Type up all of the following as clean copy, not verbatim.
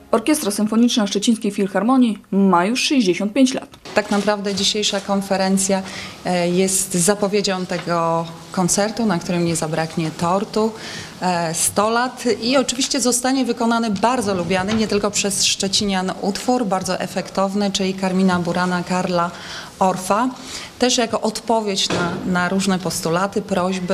Orkiestra Symfoniczna Szczecińskiej Filharmonii ma już 65 lat. Tak naprawdę dzisiejsza konferencja jest zapowiedzią tego koncertu, na którym nie zabraknie tortu. 100 lat i oczywiście zostanie wykonany bardzo lubiany nie tylko przez Szczecinian utwór, bardzo efektowny, czyli Carmina Burana Karla Orff'a, też jako odpowiedź na różne postulaty, prośby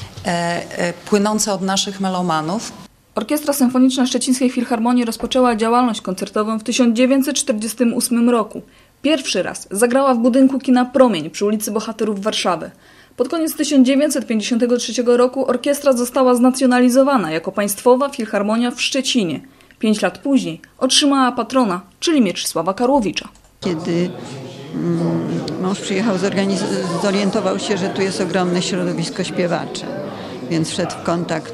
płynące od naszych melomanów. Orkiestra Symfoniczna Szczecińskiej Filharmonii rozpoczęła działalność koncertową w 1948 roku. Pierwszy raz zagrała w budynku kina Promień przy ulicy Bohaterów Warszawy. Pod koniec 1953 roku orkiestra została znacjonalizowana jako Państwowa Filharmonia w Szczecinie. 5 lat później otrzymała patrona, czyli Mieczysława Karłowicza. Kiedy mąż przyjechał, zorientował się, że tu jest ogromne środowisko śpiewaczy, więc wszedł w kontakt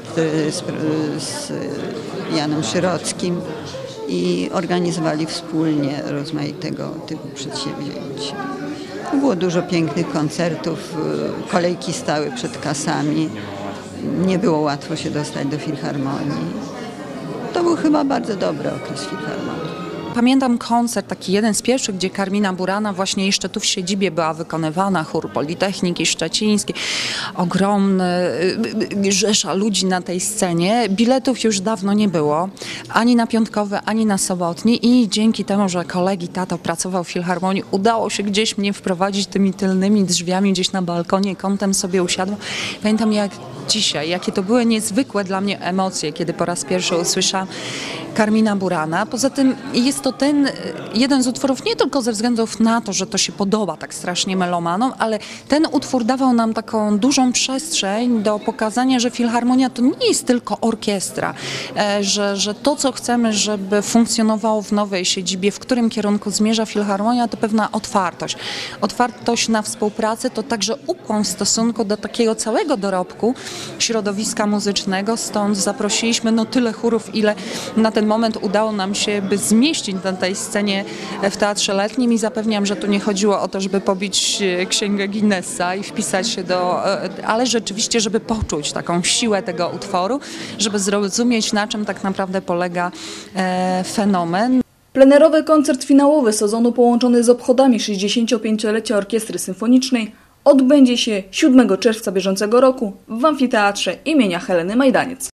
z Janem Szyrockim i organizowali wspólnie rozmaitego typu przedsięwzięcia. Było dużo pięknych koncertów, kolejki stały przed kasami, nie było łatwo się dostać do filharmonii. To był chyba bardzo dobry okres filharmonii. Pamiętam koncert, taki jeden z pierwszych, gdzie Carmina Burana właśnie jeszcze tu w siedzibie była wykonywana, chór Politechniki Szczecińskiej, ogromny, rzesza ludzi na tej scenie. Biletów już dawno nie było, ani na piątkowy, ani na sobotni i dzięki temu, że kolegi tato pracował w Filharmonii, udało się gdzieś mnie wprowadzić tymi tylnymi drzwiami, gdzieś na balkonie, kątem sobie usiadłam. Pamiętam jak dzisiaj, jakie to były niezwykłe dla mnie emocje, kiedy po raz pierwszy usłyszałam Carmina Burana. Poza tym jest to ten jeden z utworów nie tylko ze względów na to, że to się podoba tak strasznie melomanom, ale ten utwór dawał nam taką dużą przestrzeń do pokazania, że filharmonia to nie jest tylko orkiestra, że to, co chcemy, żeby funkcjonowało w nowej siedzibie, w którym kierunku zmierza filharmonia, to pewna otwartość. Otwartość na współpracę to także ukłon w stosunku do takiego całego dorobku środowiska muzycznego, stąd zaprosiliśmy tyle chórów, ile na ten moment udało nam się zmieścić na tej scenie w Teatrze Letnim i zapewniam, że tu nie chodziło o to, żeby pobić księgę Guinnessa i wpisać się ale rzeczywiście, żeby poczuć taką siłę tego utworu, żeby zrozumieć, na czym tak naprawdę polega fenomen. Plenerowy koncert finałowy sezonu połączony z obchodami 65-lecia Orkiestry Symfonicznej odbędzie się 7 czerwca bieżącego roku w Amfiteatrze imienia Heleny Majdaniec.